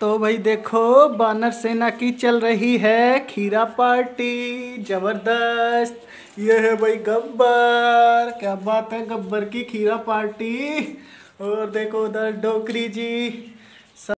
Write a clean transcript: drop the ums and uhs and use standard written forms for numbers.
तो भाई देखो, बानर सेना की चल रही है खीरा पार्टी जबरदस्त। ये है भाई गब्बर, क्या बात है, गब्बर की खीरा पार्टी। और देखो उधर डोकरी जी,